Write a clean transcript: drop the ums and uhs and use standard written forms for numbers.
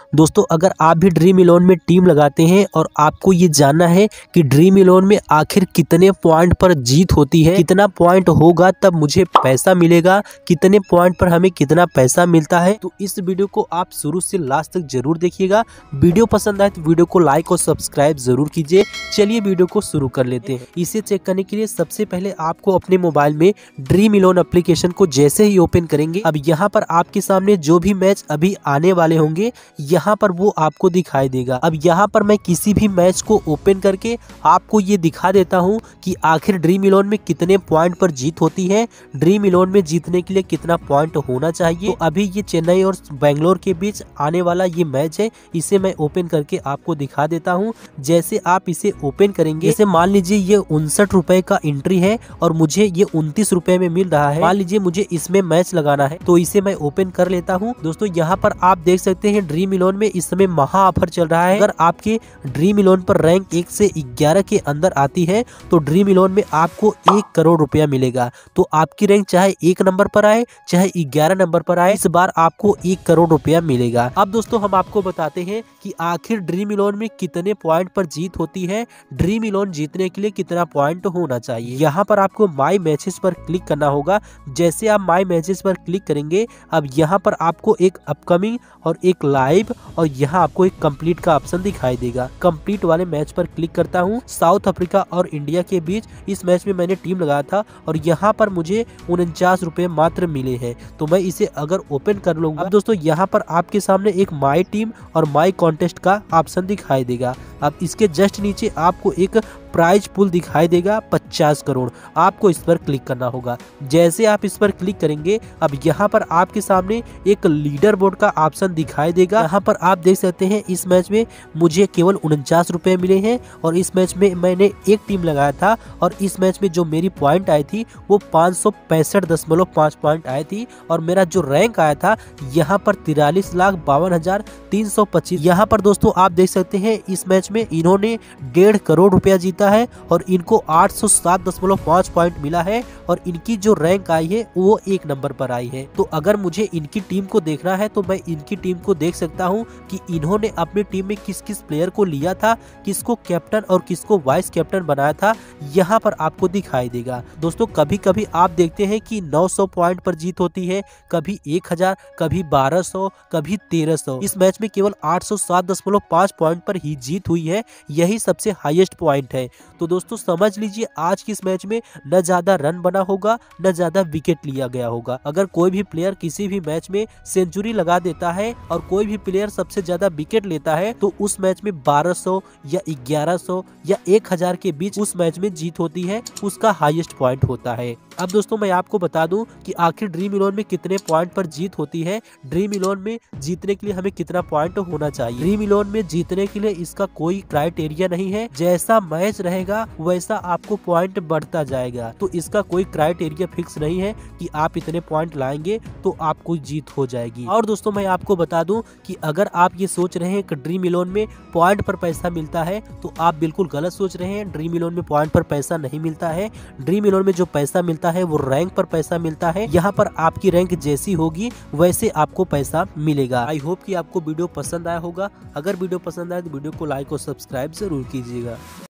दोस्तों अगर आप भी ड्रीम इलेवन में टीम लगाते हैं और आपको ये जानना है कि ड्रीम इलेवन में आखिर कितने पॉइंट पर जीत होती है, कितना पॉइंट होगा तब मुझे पैसा मिलेगा, कितने पॉइंट पर हमें कितना पैसा मिलता है, तो इस वीडियो को आप शुरू से लास्ट तक जरूर देखिएगा। वीडियो पसंद आए तो वीडियो को लाइक और सब्सक्राइब जरूर कीजिए। चलिए वीडियो को शुरू कर लेते हैं। इसे चेक करने के लिए सबसे पहले आपको अपने मोबाइल में ड्रीम इलेवन एप्लीकेशन को जैसे ही ओपन करेंगे, अब यहाँ पर आपके सामने जो भी मैच अभी आने वाले होंगे यहाँ पर वो आपको दिखाई देगा। अब यहाँ पर मैं किसी भी मैच को ओपन करके आपको ये दिखा देता हूँ कि आखिर ड्रीम इलेवन में कितने पॉइंट पर जीत होती है, ड्रीम इलेवन में जीतने के लिए कितना पॉइंट होना चाहिए। तो अभी ये चेन्नई और बेंगलोर के बीच आने वाला ये मैच है, इसे मैं ओपन करके आपको दिखा देता हूँ। जैसे आप इसे ओपन करेंगे, जैसे मान लीजिए ये 59 रुपए का एंट्री है और मुझे ये 29 रुपए में मिल रहा है। मान लीजिए मुझे इसमें मैच लगाना है तो इसे मैं ओपन कर लेता हूँ। दोस्तों यहाँ पर आप देख सकते हैं ड्रीम इलेवन में इस समय महा ऑफर चल रहा है। अगर आपके ड्रीम इलेवन पर रैंक 1 से 11 के अंदर आती है तो ड्रीम इलेवन में आपको 1 करोड़ रुपया मिलेगा। तो आपकी रैंक चाहे 1 नंबर पर आए चाहे 11 नंबर पर आए, इस बार आपको 1 करोड़ रुपया मिलेगा। अब दोस्तों हम आपको बताते हैं कि आखिर ड्रीम इलेवन में कितने पॉइंट पर जीत होती है, ड्रीम इलेवन जीतने के लिए कितना पॉइंट होना चाहिए। यहाँ पर आपको माई मैचेस पर क्लिक करना होगा। जैसे आप माई मैचेस पर क्लिक करेंगे, अब यहाँ पर आपको एक अपकमिंग और एक लाइव और यहाँ आपको एक कंप्लीट का ऑप्शन दिखाई देगा। कंप्लीट वाले मैच पर क्लिक करता हूँ। साउथ अफ्रीका और इंडिया के बीच इस मैच में मैंने टीम लगाया था और यहाँ पर मुझे 49 रुपए मात्र मिले हैं। तो मैं इसे अगर ओपन कर लूंगा, अब दोस्तों यहाँ पर आपके सामने एक माई टीम और माई कॉन्टेस्ट का ऑप्शन दिखाई देगा। अब इसके जस्ट नीचे आपको एक प्राइज पूल दिखाई देगा 50 करोड़, आपको इस पर क्लिक करना होगा। जैसे आप इस पर क्लिक करेंगे, अब यहाँ पर आपके सामने एक लीडर बोर्ड का ऑप्शन दिखाई देगा। यहाँ पर आप देख सकते हैं इस मैच में मुझे केवल 49 रुपए मिले हैं और इस मैच में मैंने एक टीम लगाया था और इस मैच में जो मेरी पॉइंट आई थी वो 565.5 पॉइंट आई थी और मेरा जो रैंक आया था यहाँ पर 43,52,325। यहाँ पर दोस्तों आप देख सकते हैं इस मैच में इन्होंने 1.5 करोड़ रुपया जीता है और इनको 807.5 पॉइंट मिला है और इनकी जो रैंक आई है वो 1 नंबर पर आई है। तो अगर मुझे इनकी टीम को देखना है तो मैं इनकी टीम को देख सकता हूं कि इन्होंने अपनी टीम में किस किस प्लेयर को लिया था, किसको कैप्टन और किसको वाइस कैप्टन बनाया था, यहाँ पर आपको दिखाई देगा। दोस्तों कभी कभी आप देखते हैं कि 900 पॉइंट पर जीत होती है, कभी 1000, कभी 1200, कभी 1300। इस मैच में केवल 807.5 पॉइंट पर ही जीत हुई है, यही सबसे हाईएस्ट पॉइंट है। तो दोस्तों समझ लीजिए आज की इस मैच में न ज्यादा रन बना होगा न ज्यादा विकेट लिया गया होगा। अगर कोई भी प्लेयर किसी भी मैच में सेंचुरी लगा देता है और कोई भी प्लेयर सबसे ज्यादा विकेट लेता है तो उस मैच में 1200 या 1100 या 1000 के बीच उस मैच में जीत होती है, उसका हाईएस्ट पॉइंट होता है। अब दोस्तों मैं आपको बता दूं कि आखिर ड्रीम इलेवन में कितने पॉइंट पर जीत होती है, ड्रीम इलेवन में जीतने के लिए हमें कितना पॉइंट होना चाहिए। ड्रीम इलेवन में जीतने के लिए इसका कोई क्राइटेरिया नहीं है, जैसा मैच रहेगा वैसा आपको पॉइंट बढ़ता जाएगा। तो इसका कोई क्राइटेरिया फिक्स नहीं है कि आप इतने पॉइंट लाएंगे तो आपको जीत हो जाएगी। और दोस्तों मैं आपको बता दूं कि अगर आप ये सोच रहे हैं कि ड्रीम इलेवन में पॉइंट पर पैसा मिलता है तो आप बिल्कुल गलत सोच रहे हैं। ड्रीम इलेवन में पॉइंट पर पैसा नहीं मिलता है। ड्रीम इलेवन में जो पैसा मिलता है वो रैंक पर पैसा मिलता है। यहाँ पर आपकी रैंक जैसी होगी वैसे आपको पैसा मिलेगा। आई होप कि आपको वीडियो पसंद आया होगा। अगर वीडियो पसंद आए तो वीडियो को लाइक और सब्सक्राइब जरूर कीजिएगा।